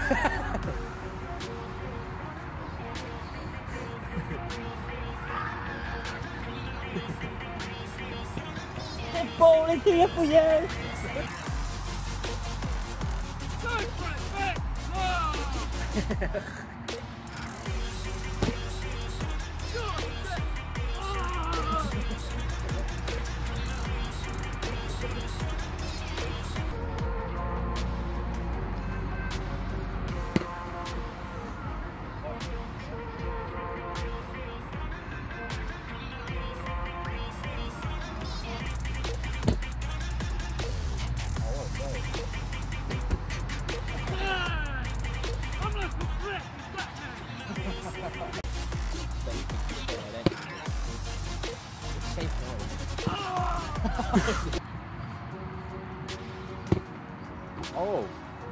The ball is here for you! Oh.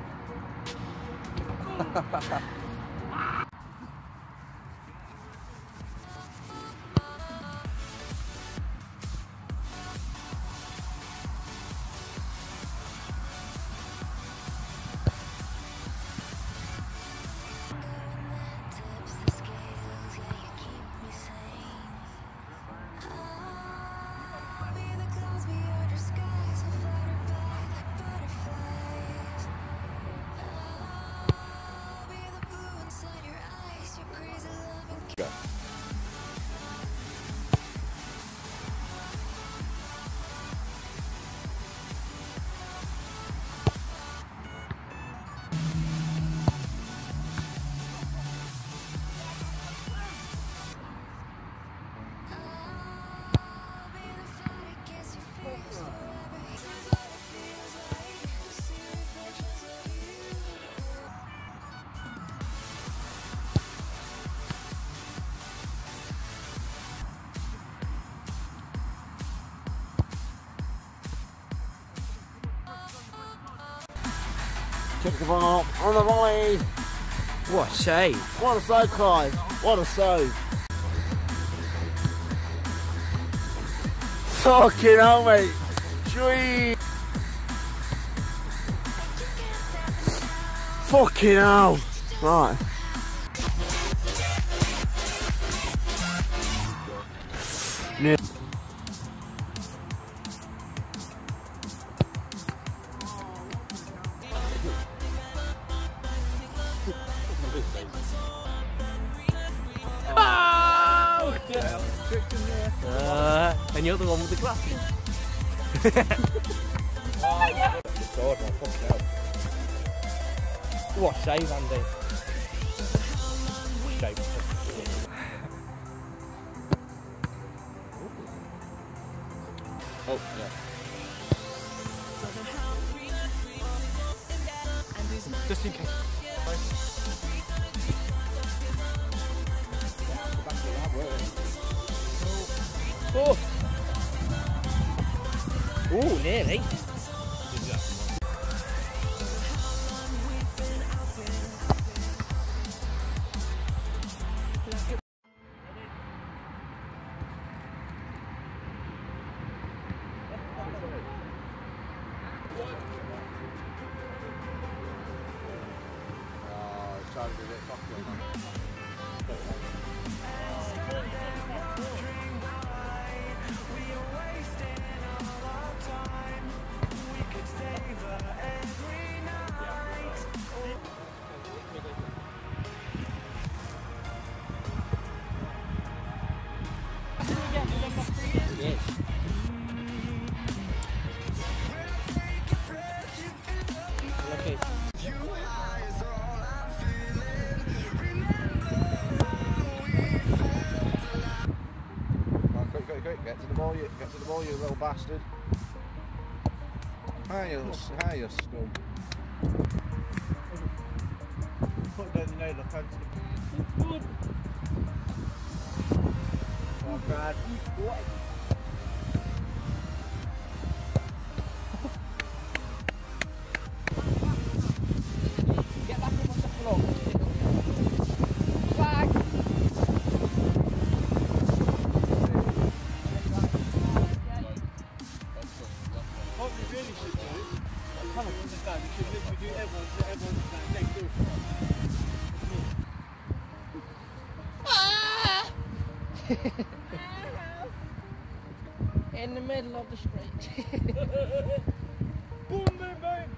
Kick the ball on the volley. What a save! What a save, Clive. What a save. Fucking hell, mate. Sweet. Fucking hell. Right. Yeah. And you're the one with the glasses. What a save, Andy. Save. Oh, yeah. Just in case. Oh! Oh, nearly. Trying to do it properly, man. Quick, get to the ball, you little bastard. Hi, you scum. Put down the nail, look out. Oh, Brad. Get back up on the floor. Flag! What we really should do, kind of understand In the middle of the street. Boom, boom, boom.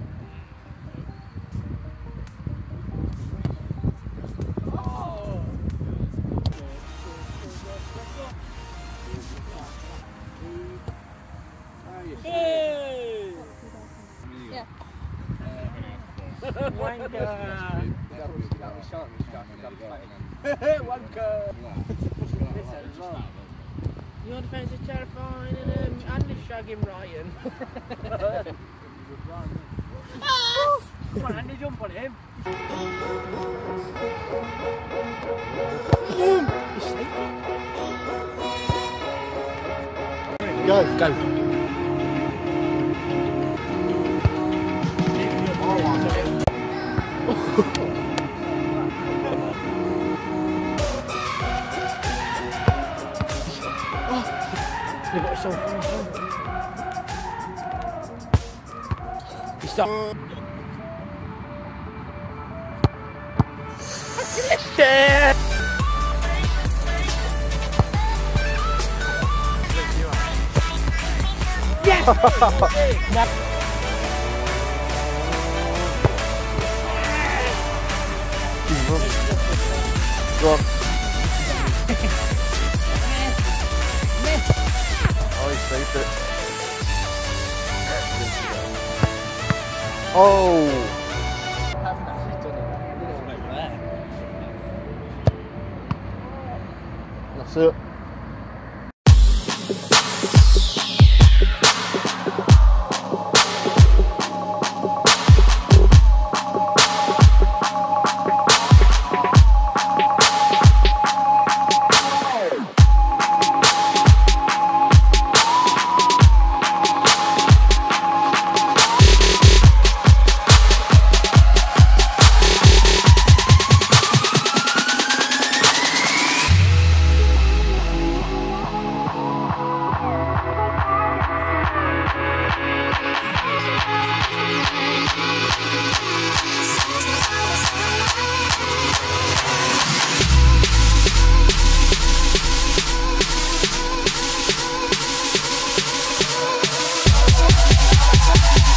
Oh. Hey. Yeah. Wanker. Wanker. Your defence is terrifying and Andy's shagging Ryan. Come on, Andy, jump on him. Go. Go. Yeah, but it's so far. You stop. Yeah. Yes! Go on. Oh, he saved it. Oh! That's it.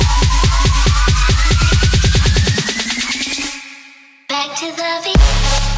Back to the beat.